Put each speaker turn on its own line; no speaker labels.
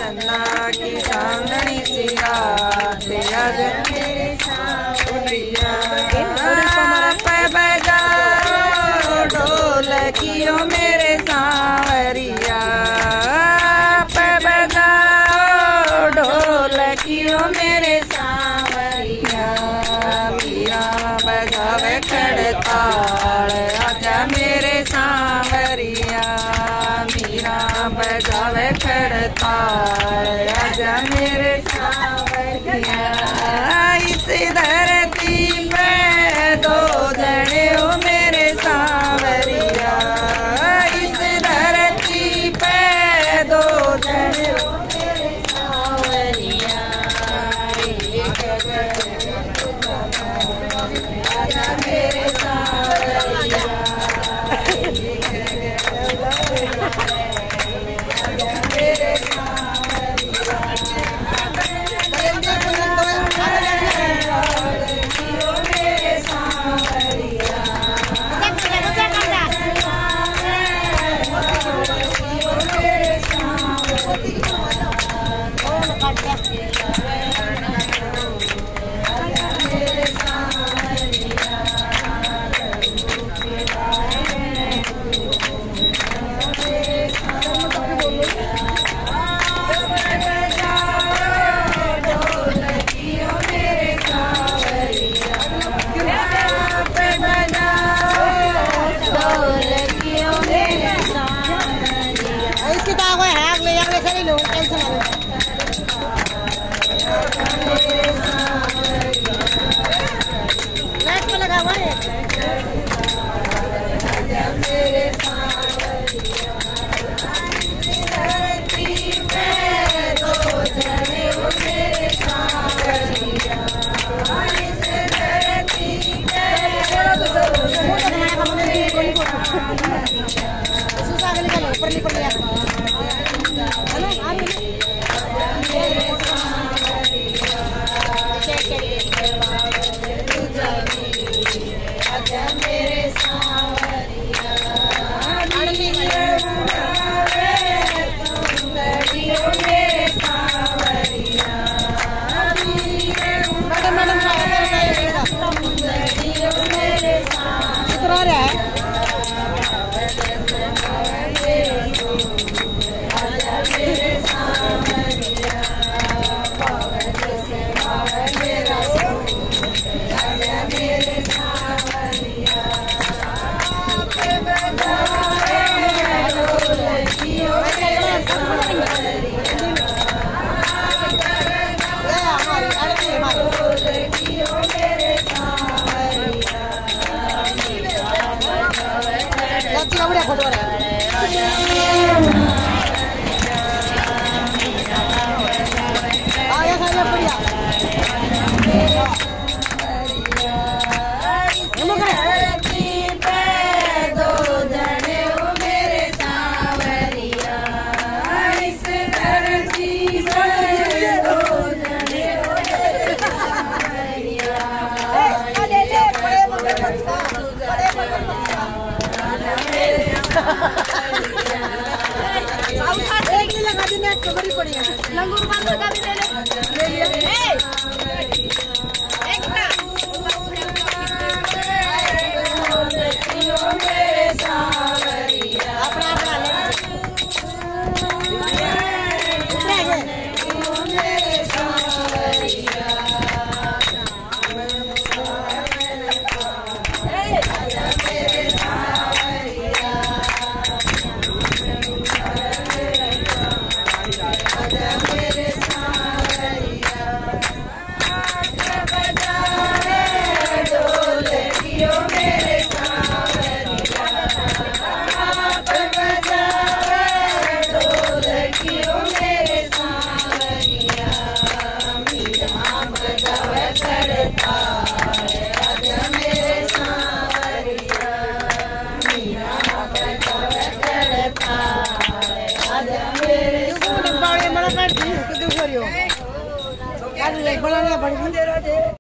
चंदा की चांदनी सी रात आज मेरे सांवरिया पे बजाओ ढोलकियों मेरे सांवरिया पे बजाओ ढोलकियों मेरे सांवरिया मीरा बजावे खड़ताल आजा मेरे सांवरिया मीरा बजावे खड़ताल आजा मेरे सांवरिया इस धरती पे दो जने हो मेरे सांवरिया इस धरती पे दो जने हो मेरे सांवरिया आजा मेरे सांवरिया
लंगूर बांध का भी ले